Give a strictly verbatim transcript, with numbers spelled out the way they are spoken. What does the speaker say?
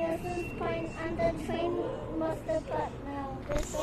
This is point and the train must depart now. This